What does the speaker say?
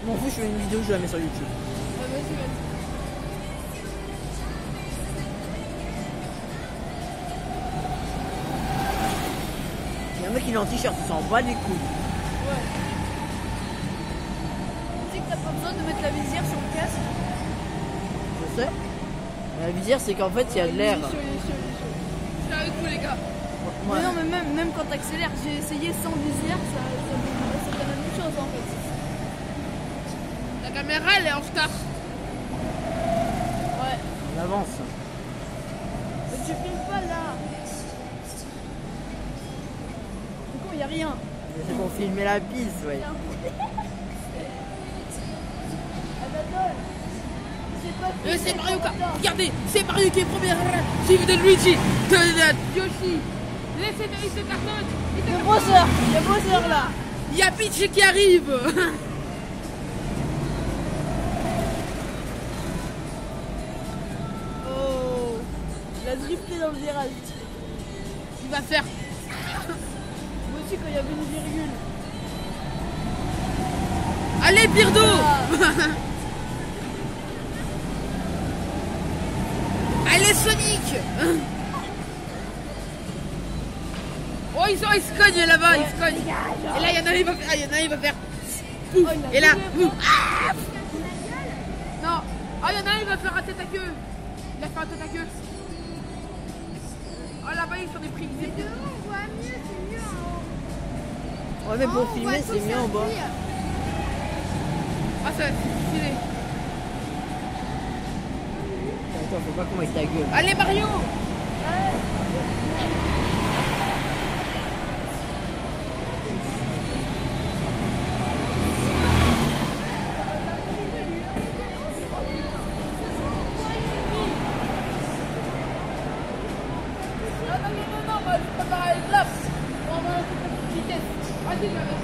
M'en fous, je fais une vidéo, je la mets sur YouTube. Ouais, vas-y, vas-y. Il y a un mec qui est en t-shirt, il s'en bat les couilles. Ouais. Tu sais que t'as pas besoin de mettre la visière sur le casque. Je sais. La visière, c'est qu'en fait, il y a de l'air. Il est chaud, il est chaud, il est chaud. Je suis avec vous, les gars. Ouais. Mais non, mais même quand t'accélères, j'ai essayé sans visière, ça donne la même chose en fait. La caméra, elle est en retard. Ouais. On avance. Mais tu filmes pas là. Du coup, y a rien. Mais c'est pour filmer la piste, ouais. C'est Mario Kart. Regardez, c'est Mario qui est premier. Suivi de Luigi, de Yoshi. Laissez il se cartonne. Il y a Bowser là. Il y a Peach qui arrive. Oh, il a drifté dans le virage. Il va faire. Moi aussi quand il y avait une virgule. Allez Birdo. Allez Sonic. Oh il se cogne là-bas, il se cogne. Et là il y en a un, il va faire pouf. Et là ah. Non. Ah il y en a un, il va faire rater ta queue. Il a fait rater ta queue. Oh là-bas ils sont des prix. Mais devant on voit mieux, c'est mieux en haut. Ouais mais pour filmer c'est mieux en bas. Ah ça c'est stylé. Attends, faut pas qu'on mette ta gueule. Allez Mario. Non, je prépare les laps. On va à la vitesse. Vas-y,